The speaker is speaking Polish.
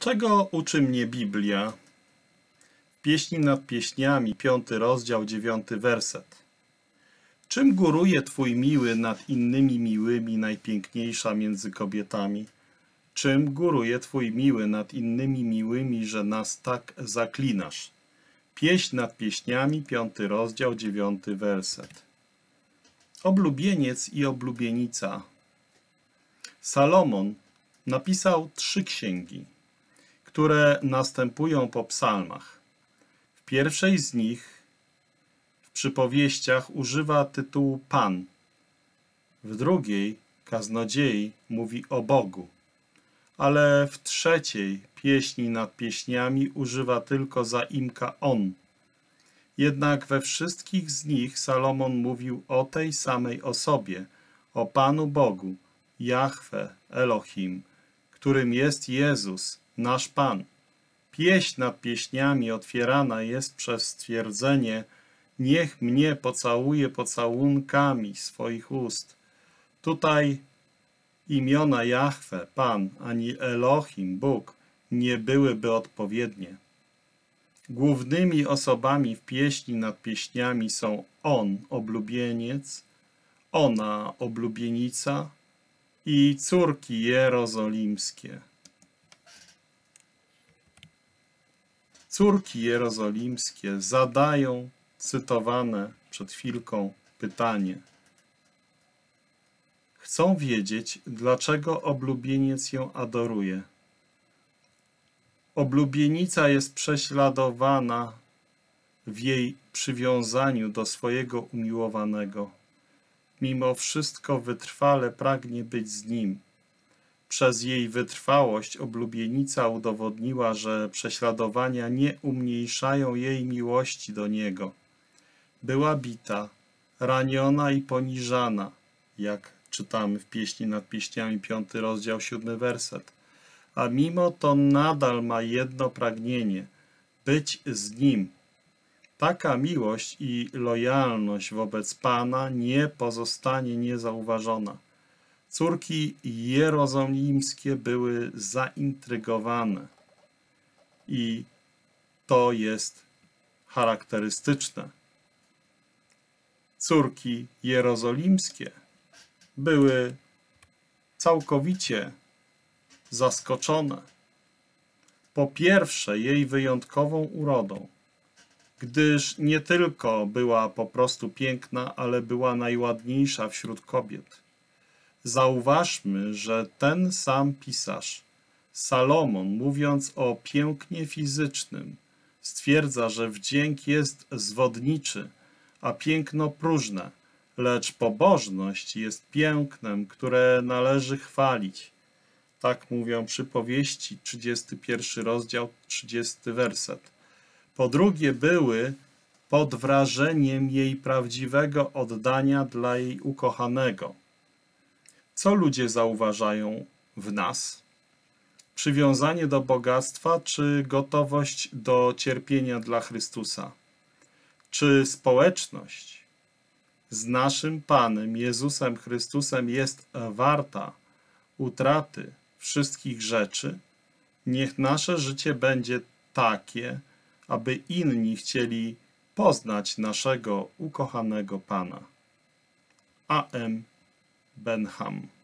Czego uczy mnie Biblia? Pieśni nad pieśniami, 5 rozdział, 9 werset. Czym góruje Twój miły nad innymi miłymi, najpiękniejsza między kobietami? Czym góruje Twój miły nad innymi miłymi, że nas tak zaklinasz? Pieśń nad pieśniami, 5 rozdział, 9 werset. Oblubieniec i oblubienica. Salomon napisał 3 księgi, które następują po psalmach. W pierwszej z nich, w przypowieściach, używa tytułu Pan. W drugiej, Kaznodziei, mówi o Bogu. Ale w trzeciej, Pieśni nad pieśniami, używa tylko zaimka On. Jednak we wszystkich z nich Salomon mówił o tej samej osobie, o Panu Bogu, Jahwe, Elohim, którym jest Jezus, nasz Pan. Pieśń nad pieśniami otwierana jest przez stwierdzenie: niech mnie pocałuje pocałunkami swoich ust. Tutaj imiona Jahwe, Pan, ani Elohim, Bóg, nie byłyby odpowiednie. Głównymi osobami w pieśni nad pieśniami są On, oblubieniec, ona, oblubienica i córki jerozolimskie. Córki jerozolimskie zadają cytowane przed chwilką pytanie. Chcą wiedzieć, dlaczego oblubieniec ją adoruje. Oblubienica jest prześladowana w jej przywiązaniu do swojego umiłowanego. Mimo wszystko wytrwale pragnie być z nim. Przez jej wytrwałość oblubienica udowodniła, że prześladowania nie umniejszają jej miłości do niego. Była bita, raniona i poniżana, jak czytamy w Pieśni nad pieśniami, 5 rozdział, 7 werset. A mimo to nadal ma jedno pragnienie – być z nim. Taka miłość i lojalność wobec Pana nie pozostanie niezauważona. Córki jerozolimskie były zaintrygowane i to jest charakterystyczne. Córki jerozolimskie były całkowicie zaskoczone. Po pierwsze, jej wyjątkową urodą, gdyż nie tylko była po prostu piękna, ale była najładniejsza wśród kobiet. Zauważmy, że ten sam pisarz, Salomon, mówiąc o pięknie fizycznym, stwierdza, że wdzięk jest zwodniczy, a piękno próżne, lecz pobożność jest pięknem, które należy chwalić. Tak mówią przypowieści, 31 rozdział, 30 werset. Po drugie, były pod wrażeniem jej prawdziwego oddania dla jej ukochanego. Co ludzie zauważają w nas? Przywiązanie do bogactwa czy gotowość do cierpienia dla Chrystusa? Czy społeczność z naszym Panem Jezusem Chrystusem jest warta utraty wszystkich rzeczy? Niech nasze życie będzie takie, aby inni chcieli poznać naszego ukochanego Pana. A.M. Benham.